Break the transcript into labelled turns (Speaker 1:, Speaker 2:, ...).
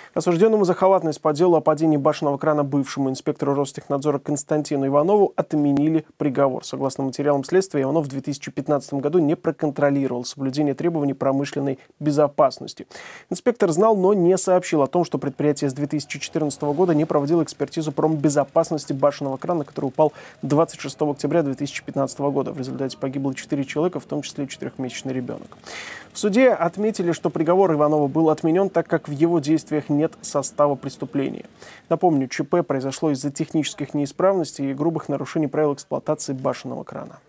Speaker 1: Осужденному за халатность по делу о падении башенного крана бывшему инспектору Ростехнадзора Константину Иванову отменили приговор. Согласно материалам следствия, Иванов в 2015 году не проконтролировал соблюдение требований промышленной безопасности. Инспектор знал, но не сообщил о том, что предприятие с 2014 года не проводило экспертизу промбезопасности башенного крана, который упал 26 октября 2015 года. В результате погибло 4 человека, в том числе 4-месячный ребенок. В суде отметили, что приговор Иванова был отменен, так как в его действиях нет состава преступления. Напомню, ЧП произошло из-за технических неисправностей и грубых нарушений правил эксплуатации башенного крана.